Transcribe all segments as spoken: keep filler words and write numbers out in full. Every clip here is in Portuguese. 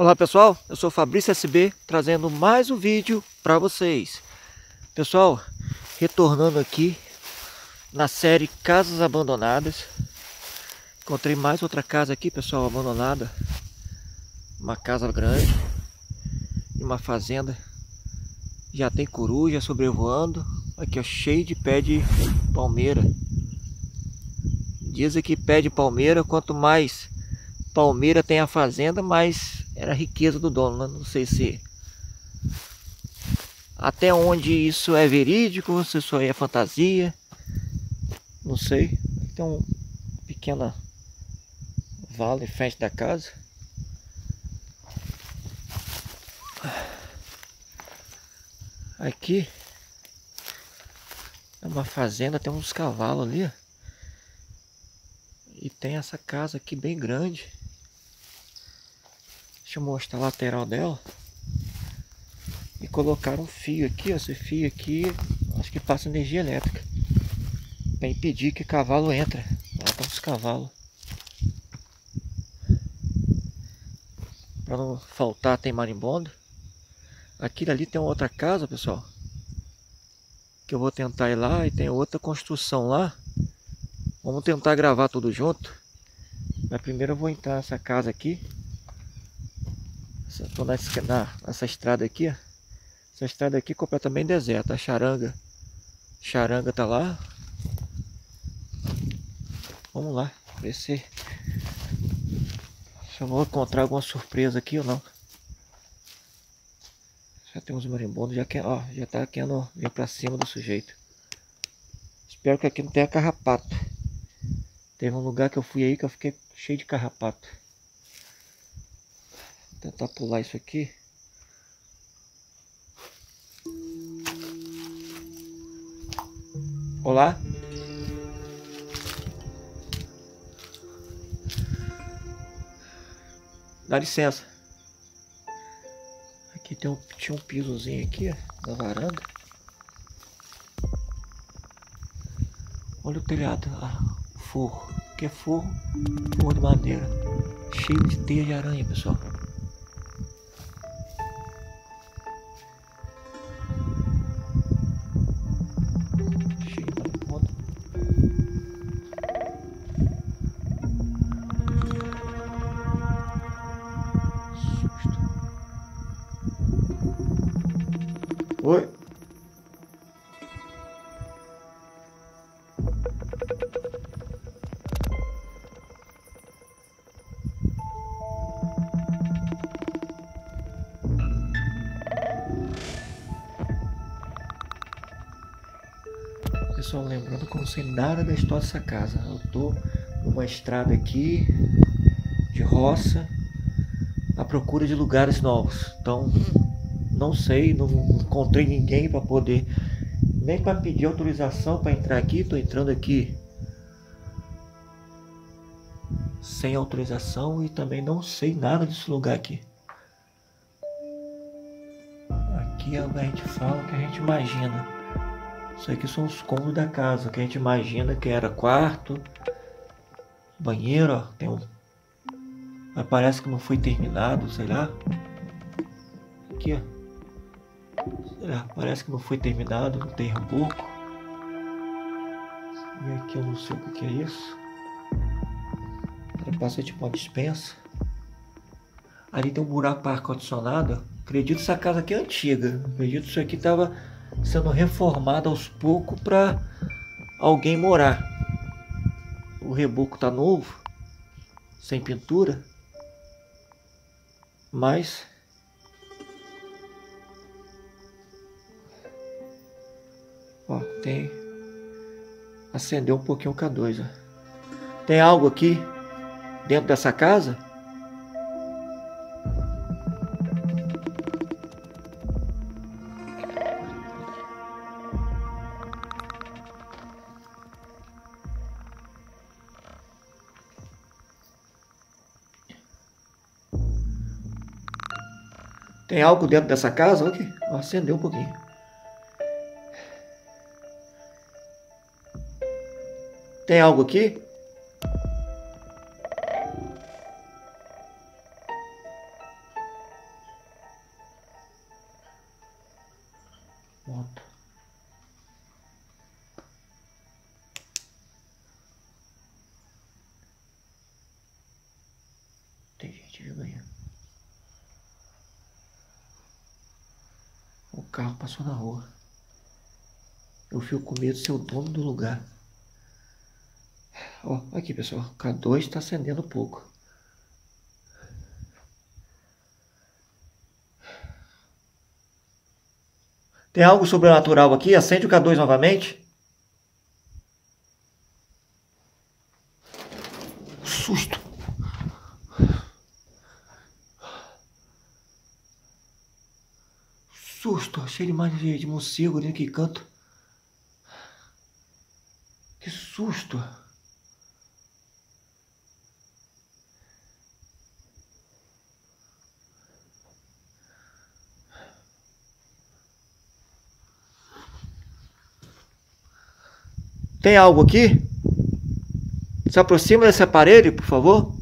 Olá pessoal, eu sou Fabrício S B trazendo mais um vídeo para vocês. Pessoal, retornando aqui na série Casas Abandonadas. Encontrei mais outra casa aqui, pessoal, abandonada. Uma casa grande, uma fazenda. Já tem coruja sobrevoando. Aqui ó, cheio de pé de palmeira. Dizem que pé de palmeira, quanto mais palmeira tem a fazenda, mais era a riqueza do dono, né? Não sei se até onde isso é verídico, se isso aí é fantasia, não sei. Tem um pequeno vale em frente da casa. Aqui é uma fazenda, tem uns cavalos ali, ó. E tem essa casa aqui bem grande. Deixa eu mostrar a lateral dela. E colocaram um fio aqui, ó. Esse fio aqui, acho que passa energia elétrica para impedir que cavalo entre. Lá estão os cavalos. Para não faltar, tem marimbondo. Aqui ali tem outra casa, pessoal, que eu vou tentar ir lá. E tem outra construção lá. Vamos tentar gravar tudo junto. Mas primeiro eu vou entrar nessa casa aqui. Estou nessa, nessa estrada aqui, ó. Essa estrada aqui é completamente deserta. A charanga Charanga tá lá. Vamos lá, ver se, se eu vou encontrar alguma surpresa aqui ou não. Já tem uns marimbondos, já, quer, ó, já tá querendo vir pra cima do sujeito. Espero que aqui não tenha carrapato. Teve um lugar que eu fui aí que eu fiquei cheio de carrapato. Vou tentar pular isso aqui. Olá. Dá licença. Aqui tem um, tinha um pisozinho aqui, ó, na varanda. Olha o telhado, ah, o forro. Que é forro, forro de madeira. Cheio de teia de aranha, pessoal. Cheio de marimbondo. Susto. Oi. Pessoal, lembrando que eu não sei nada da história dessa casa. Eu tô numa estrada aqui de roça à procura de lugares novos. Então, não sei, não encontrei ninguém para poder, nem para pedir autorização para entrar aqui. Tô entrando aqui sem autorização e também não sei nada desse lugar aqui. Aqui é o que a gente fala, o que a gente imagina. Isso aqui são os cômodos da casa, que a gente imagina que era quarto, banheiro, ó, tem um, mas parece que não foi terminado, sei lá. Aqui, ó, sei lá, parece que não foi terminado, não tem reboco. E aqui eu não sei o que é isso. Passa tipo uma despensa. Ali tem um buraco para ar-condicionado. Acredito que essa casa aqui é antiga. Acredito que isso aqui estava sendo reformado aos poucos para alguém morar. O reboco tá novo, sem pintura, mas ó, tem, acendeu um pouquinho o K dois, ó. Tem algo aqui dentro dessa casa? Tem algo dentro dessa casa? Aqui, acendeu um pouquinho. Tem algo aqui? ponta. Tem gente vindo aí. O carro passou na rua. Eu fico com medo de ser o dono do lugar. Ó, aqui pessoal, o K dois está acendendo um pouco. Tem algo sobrenatural aqui? Acende o K dois novamente. Susto. Susto. Achei demais de, de morcego ali naquele canto. Que susto. Tem algo aqui? Se aproxima desse aparelho, por favor.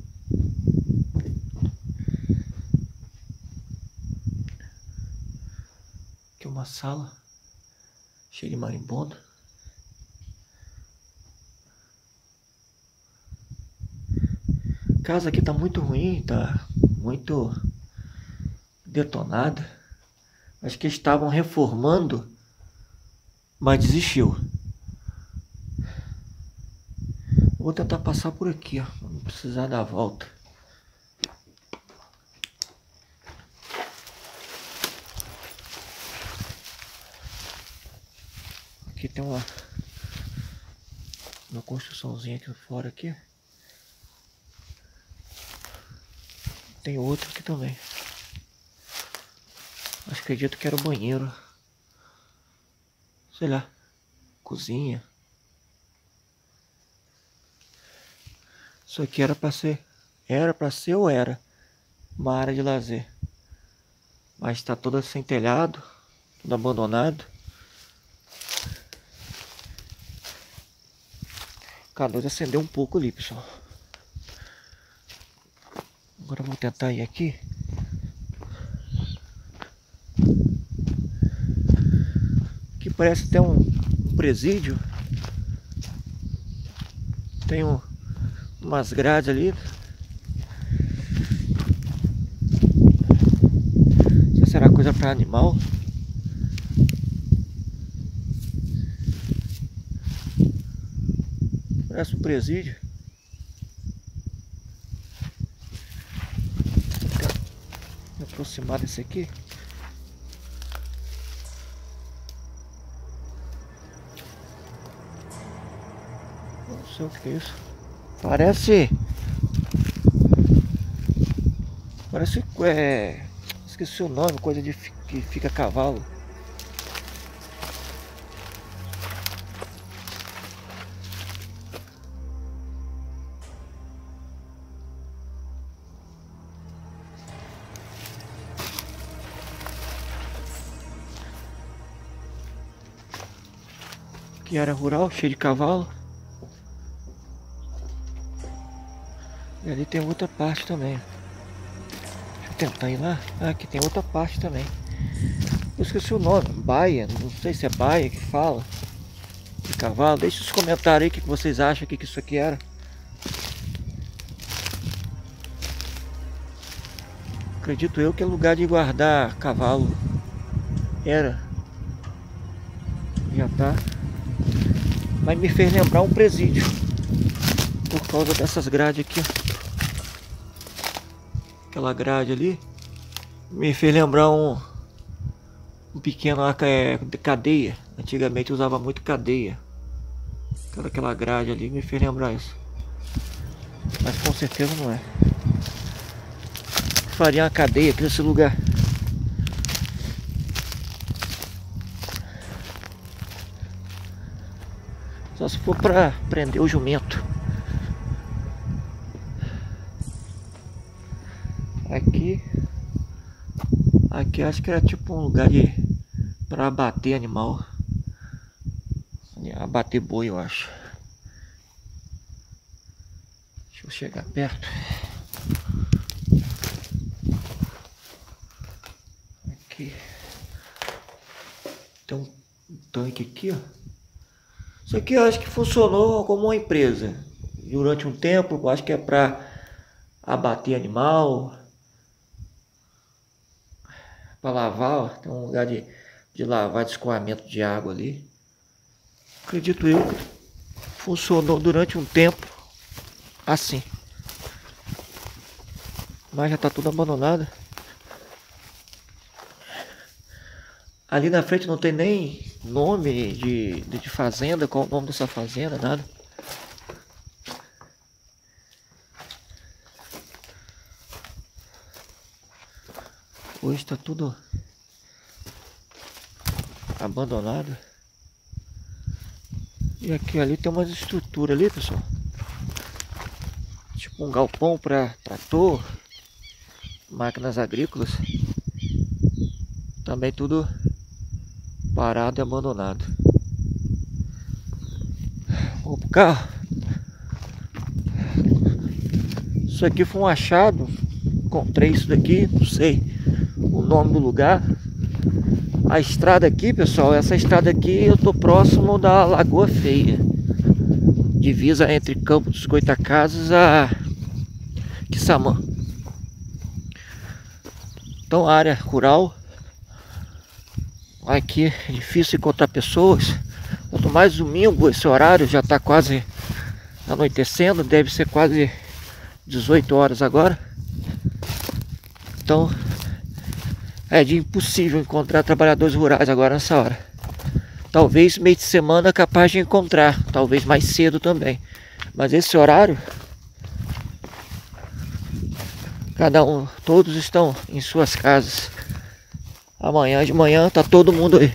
Aqui uma sala cheia de marimbondo. A casa aqui tá muito ruim, tá muito detonada. Acho que estavam reformando, mas desistiu. Vou tentar passar por aqui, ó, pra não precisar dar a volta. Aqui tem uma uma construçãozinha aqui fora aqui. Tem outro aqui também. Acho que acredito que era o banheiro. Sei lá, cozinha. Isso aqui era para ser, era para ser ou era uma área de lazer, mas está toda sem telhado, tudo abandonado. O K dois acendeu um pouco ali, pessoal. Agora eu vou tentar ir aqui. Aqui parece até um presídio. Tem um umas grades ali. Não sei se será coisa para animal. Parece um presídio. Vou me aproximar desse aqui. Não sei o que é isso. Parece... Parece... É... Esqueci o nome, coisa de que fica cavalo. Aqui era rural, cheio de cavalo. E ali tem outra parte também. Deixa eu tentar ir lá. Ah, aqui tem outra parte também. Eu esqueci o nome. Baia. Não sei se é baia que fala. De cavalo. Deixa os comentários aí o que vocês acham que isso aqui era. Acredito eu que é lugar de guardar cavalo. Era. Já tá. Mas me fez lembrar um presídio. Por causa dessas grades aqui. Aquela grade ali me fez lembrar um, um pequeno é, cadeia. Antigamente usava muito cadeia. Aquela, aquela grade ali me fez lembrar isso. Mas com certeza não é. Faria uma cadeia aqui nesse lugar. Só se for para prender o jumento. Aqui, aqui acho que era tipo um lugar de para abater animal, abater boi, eu acho. Deixa eu chegar perto. Aqui tem um um tanque aqui, ó. Isso aqui eu acho que funcionou como uma empresa durante um tempo. Eu acho que é para abater animal, para lavar, ó. Tem um lugar de, de lavar, de escoamento de água ali. Acredito eu que funcionou durante um tempo assim, mas já tá tudo abandonado. Ali na frente não tem nem nome de, de, de fazenda, qual o nome dessa fazenda, nada. Hoje tá tudo abandonado. E aqui ali tem umas estruturas ali, pessoal. Tipo um galpão para trator, máquinas agrícolas. Também tudo parado e abandonado. Vou pro carro. Isso aqui foi um achado. Encontrei isso daqui, não sei o nome do lugar. A estrada aqui, pessoal, essa estrada aqui eu tô próximo da Lagoa Feia, divisa entre Campo dos Goitacazes a Quissamã. Então, área rural. Aqui é difícil encontrar pessoas. Quanto mais domingo, esse horário já está quase anoitecendo, deve ser quase dezoito horas agora. Então é de impossível encontrar trabalhadores rurais agora nessa hora. Talvez meio de semana é capaz de encontrar, talvez mais cedo também. Mas esse horário, cada um, todos estão em suas casas. Amanhã de manhã tá todo mundo aí.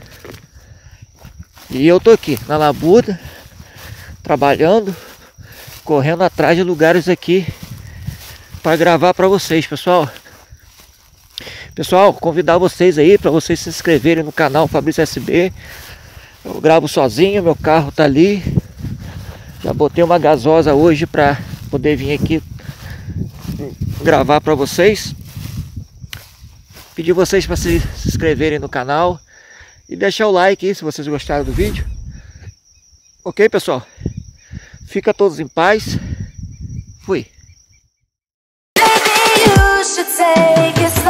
E eu tô aqui na labuta, trabalhando, correndo atrás de lugares aqui para gravar para vocês, pessoal. Pessoal, convidar vocês aí para vocês se inscreverem no canal Fabrício S B. Eu gravo sozinho, meu carro tá ali. Já botei uma gasosa hoje para poder vir aqui gravar para vocês. Pedir vocês para se, se inscreverem no canal e deixar o like aí se vocês gostaram do vídeo. Ok, pessoal? Fica todos em paz. Fui.